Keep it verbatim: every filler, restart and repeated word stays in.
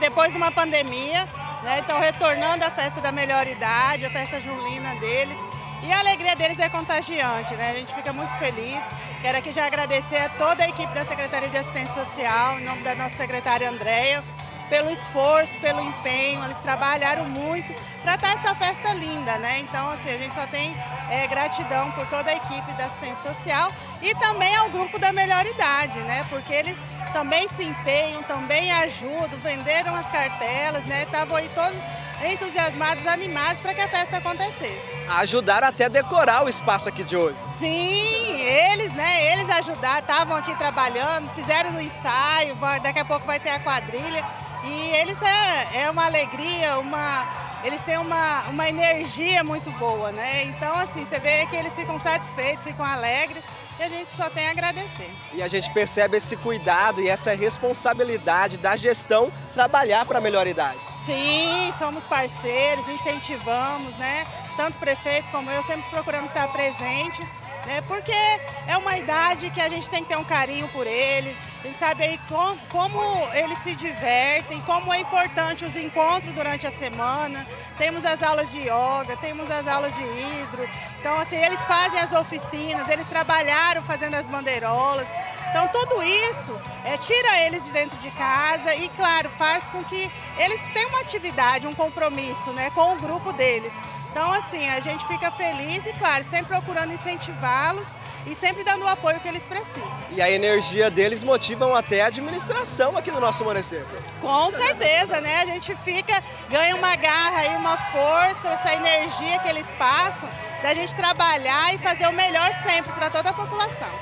depois de uma pandemia, né? Então retornando à festa da melhor idade, a festa junina deles. E a alegria deles é contagiante, né? A gente fica muito feliz. Quero aqui já agradecer a toda a equipe da Secretaria de Assistência Social, em nome da nossa secretária Andréia, pelo esforço, pelo empenho. Eles trabalharam muito para estar essa festa linda, né? Então, assim, a gente só tem é, gratidão por toda a equipe da Assistência Social e também ao grupo da melhor idade, né? Porque eles também se empenham, também ajudam, venderam as cartelas, né? Estavam aí todos entusiasmados, animados para que a festa acontecesse. Ajudaram até a decorar o espaço aqui de hoje. Sim, eles, né? Eles ajudaram, estavam aqui trabalhando, fizeram o ensaio, vai, daqui a pouco vai ter a quadrilha. E eles é, é uma alegria, uma, eles têm uma, uma energia muito boa, né? Então, assim, você vê que eles ficam satisfeitos, ficam alegres e a gente só tem a agradecer. E a gente percebe esse cuidado e essa responsabilidade da gestão trabalhar para a melhor idade. Sim, somos parceiros, incentivamos, né? Tanto o prefeito como eu sempre procuramos estar presente, né? Porque é uma idade que a gente tem que ter um carinho por eles. A gente sabe aí como, como eles se divertem, como é importante os encontros durante a semana. Temos as aulas de yoga, temos as aulas de hidro. Então, assim, eles fazem as oficinas, eles trabalharam fazendo as bandeirolas. Então, tudo isso é, tira eles de dentro de casa e, claro, faz com que eles tenham uma atividade, um compromisso, né, com o grupo deles. Então, assim, a gente fica feliz e, claro, sempre procurando incentivá-los e sempre dando o apoio que eles precisam. E a energia deles motivam até a administração aqui no nosso município. Com certeza, né? A gente fica, ganha uma garra e uma força, essa energia que eles passam, da gente trabalhar e fazer o melhor sempre para toda a população.